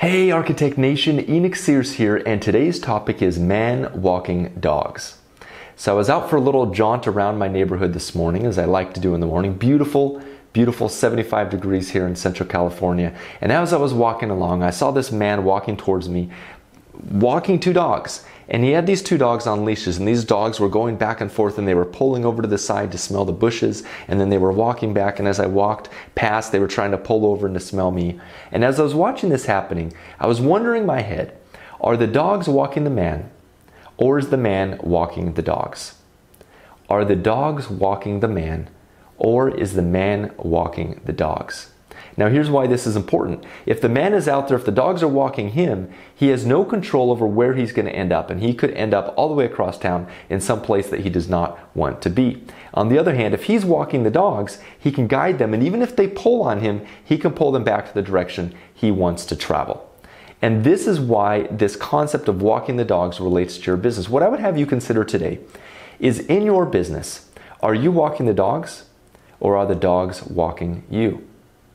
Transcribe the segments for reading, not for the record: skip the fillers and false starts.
Hey Architect Nation, Enoch Sears here, and today's topic is man walking dogs. So I was out for a little jaunt around my neighborhood this morning, as I like to do in the morning. Beautiful, beautiful 75 degrees here in Central California. And as I was walking along, I saw this man walking towards me, walking two dogs. And he had these two dogs on leashes, and these dogs were going back and forth, and they were pulling over to the side to smell the bushes, and then they were walking back, and as I walked past, they were trying to pull over and to smell me. And as I was watching this happening, I was wondering in my head, are the dogs walking the man, or is the man walking the dogs? Are the dogs walking the man, or is the man walking the dogs? Now here's why this is important. If the man is out there, if the dogs are walking him, he has no control over where he's going to end up, and he could end up all the way across town in some place that he does not want to be. On the other hand, if he's walking the dogs, he can guide them, and even if they pull on him, he can pull them back to the direction he wants to travel. And this is why this concept of walking the dogs relates to your business. What I would have you consider today is, in your business, are you walking the dogs, or are the dogs walking you?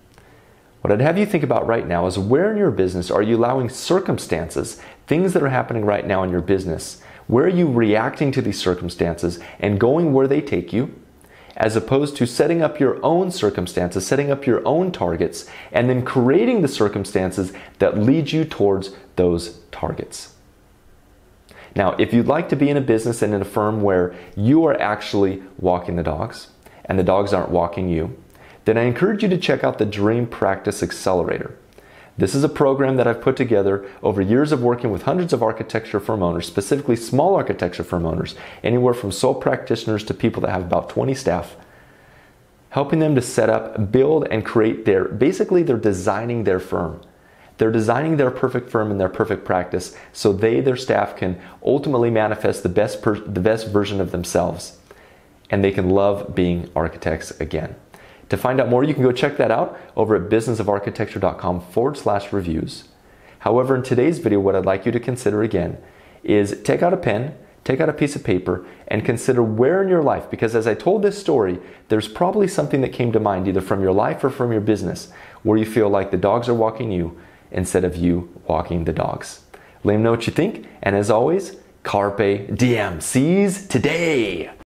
What I'd have you think about right now is, where in your business are you allowing circumstances, things that are happening right now in your business, where are you reacting to these circumstances and going where they take you, as opposed to setting up your own circumstances, setting up your own targets, and then creating the circumstances that lead you towards those targets. Now, if you'd like to be in a business and in a firm where you are actually walking the dogs and the dogs aren't walking you, then I encourage you to check out the Dream Practice Accelerator. This is a program that I've put together over years of working with hundreds of architecture firm owners, specifically small architecture firm owners, anywhere from sole practitioners to people that have about 20 staff, helping them to set up, build, and create basically they're designing their firm. They're designing their perfect firm and their perfect practice so their staff can ultimately manifest the best version of themselves, and they can love being architects again. To find out more, you can go check that out over at businessofarchitecture.com/reviews. However, in today's video, what I'd like you to consider again is, take out a pen, take out a piece of paper, and consider where in your life, because as I told this story, there's probably something that came to mind either from your life or from your business where you feel like the dogs are walking you instead of you walking the dogs. Let me know what you think, and as always, Carpe Diem. Seize today.